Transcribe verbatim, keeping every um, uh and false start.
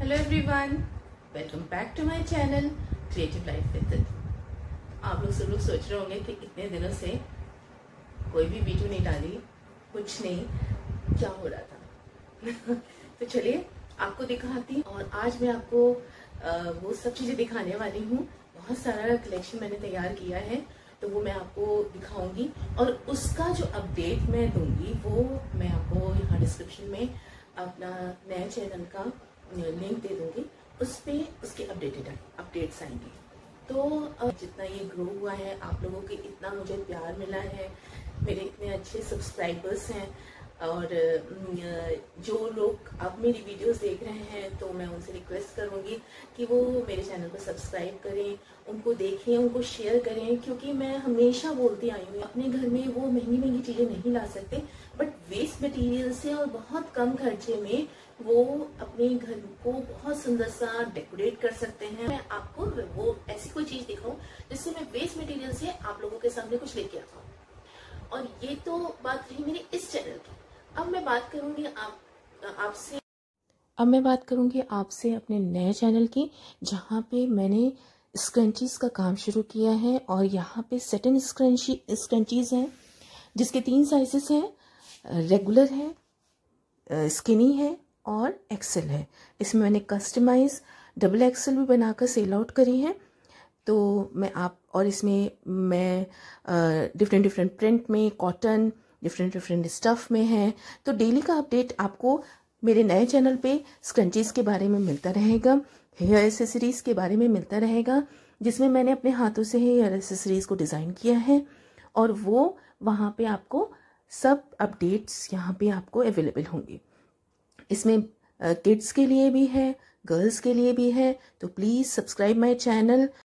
Hello everyone, welcome back to my channel creative life with. आप लोग सब लोग सोच रहे होंगे कि इतने दिनों से कोई भी वीडियो नहीं डाली, कुछ नहीं, क्या हो रहा था। तो चलिए आपको दिखाती हूँ। और आज मैं आपको आ, वो सब चीज़ें दिखाने वाली हूँ। बहुत सारा कलेक्शन मैंने तैयार किया है, तो वो मैं आपको दिखाऊंगी। और उसका जो अपडेट मैं दूंगी वो मैं आपको यहाँ डिस्क्रिप्शन में अपना नया चैनल का लिंक दे दूंगी। उस पर उसके अपडेटेड अपडेट्स आएंगे। तो अब जितना ये ग्रो हुआ है, आप लोगों के इतना मुझे प्यार मिला है, मेरे इतने अच्छे सब्सक्राइबर्स हैं, और जो लोग अब मेरी वीडियोस देख रहे हैं, तो मैं उनसे रिक्वेस्ट करूंगी कि वो मेरे चैनल को सब्सक्राइब करें, उनको देखें, उनको शेयर करें। क्योंकि मैं हमेशा बोलती आई हूँ, अपने घर में वो महंगी महंगी चीज़ें नहीं ला सकते, बट वेस्ट मटेरियल से और बहुत कम खर्चे में वो अपने घर को बहुत सुंदर सा डेकोरेट कर सकते हैं। मैं आपको वो ऐसी कोई चीज़ दिखाऊं जिससे मैं वेस्ट मटेरियल से आप लोगों के सामने कुछ लेके आता हूँ। और ये तो बात रही मेरी इस चैनल की। अब मैं बात करूंगी आप आपसे अब मैं बात करूंगी आपसे अपने नए चैनल की, जहाँ पे मैंने स्क्रंचीज का काम शुरू किया है। और यहाँ पे सेटिन स्क्रंची स्क्रंचीज हैं, जिसके तीन साइजेस हैं, रेगुलर है, स्किनी है और एक्सेल है। इसमें मैंने कस्टमाइज डबल एक्सेल भी बनाकर सेल आउट करी है। तो मैं आप और इसमें मैं डिफरेंट डिफरेंट प्रिंट में, कॉटन, डिफरेंट डिफरेंट स्टफ में है। तो डेली का अपडेट आपको मेरे नए चैनल पे स्क्रंचीज के बारे में मिलता रहेगा, हेयर एसेसरीज के बारे में मिलता रहेगा, जिसमें मैंने अपने हाथों से हेयर एसेसरीज को डिज़ाइन किया है। और वो वहाँ पे आपको सब अपडेट्स यहाँ पे आपको अवेलेबल होंगे। इसमें किड्स के लिए भी है, गर्ल्स के लिए भी है। तो प्लीज़ सब्सक्राइब माय चैनल।